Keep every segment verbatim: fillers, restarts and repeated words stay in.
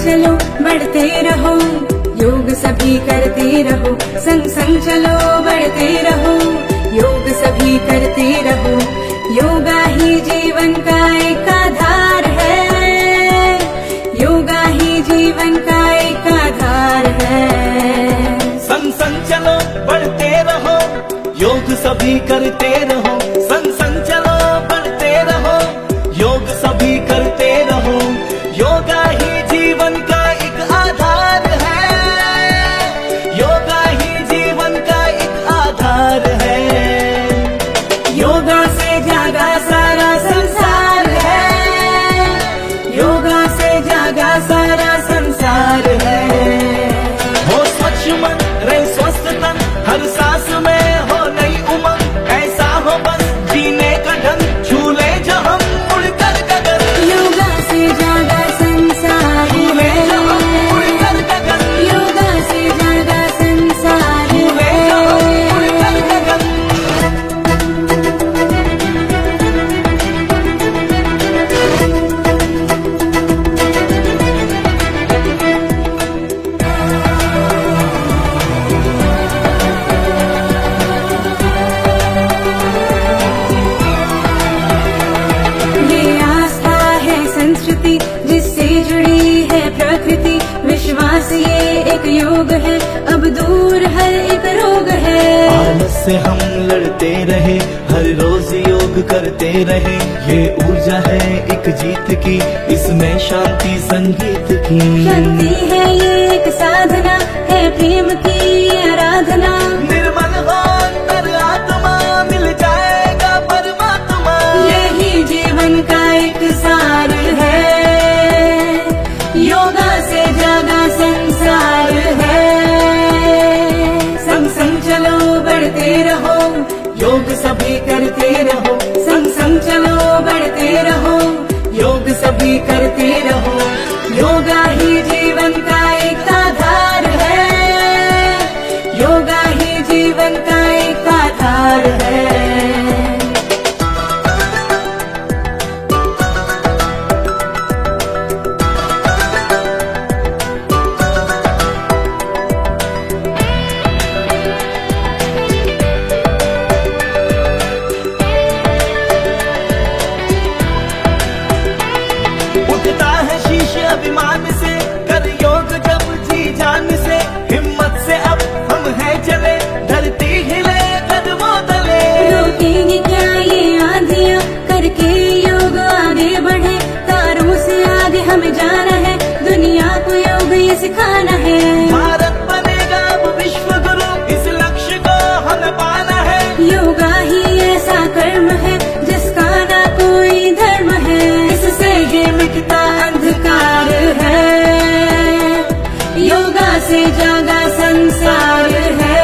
चलो बढ़ते रहो, योग सभी करते रहो, संग संग चलो बढ़ते रहो, योग सभी करते रहो। योगा ही जीवन का एक आधार है, योगा ही जीवन का एक आधार है। संग संग चलो बढ़ते रहो, योग सभी करते रहो, संग संग चलो बढ़ते रहो, योग सभी करते रहो। योगा ही जीवन का एक आधार है, योगा ही जीवन का एक आधार है। योगा से जागा सारा संसार है, योगा से जागा सारा संसार है। हो स्वच्छ मन रहे स्वस्थ तन, हर सांस में हो नई उमंग, ऐसा हो बस जीने का ढंग, झूले जो हम उड़कर गगन। योगा से जागा संसार है, उड़कर गगन, योगा से जागा संसार झूले जो हम उड़कर गगन। ये आस्था है संस्कृति जिससे जुड़ी है प्रकृति, विश्वास ये एक योग है, अब दूर हर एक रोग है। आलस से हम लड़ते रहे, हर रोज योग करते रहे, ये ऊर्जा है एक जीत की, इसमें शांति संगीत की। शक्ति है ये एक साधना, है प्रेम की आराधना। निर्मल हो अंतर आत्मा, मिल जाएगा परमात्मा। यही जीवन का एक सार है, योगा से जागा संसार है। संग संग चलो बढ़ते रहो, योग सभी करते रहो, संग संग चलो बढ़ते रहो, योग सभी करते रहो। योगा ही जीवन का एक आधार है, योगा ही जीवन का एक आधार है। उठता है शीश अभिमान से, कर योग जब जी जान से, हिम्मत से अब हम हैं चले, धरती हिले कदमों तले। रोकेंगे क्या ये आंधियां, करके योग आगे बढ़े, तारों से आगे हमें जाना है, दुनिया को योग ये सिखाना है। भारत बनेगा अब विश्व गुरु, इस लक्ष्य को हमें पाना है। योगा ही ऐसा कर्म है जिसका ना कोई धर्म है, इससे ये मिटता अंधकार है, योगा से जागा संसार है।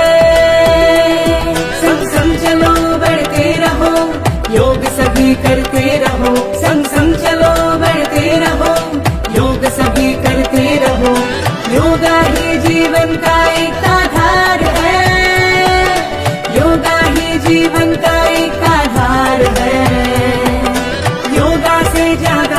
संग संग चलो बढ़ते रहो, योग सभी करते रहो, संग संग चलो बढ़ते रहो, योग सभी करते रहो। योगा ही जीवन का एक आधार है, योगा ही जीवन का एक आधार है। योगा से जागा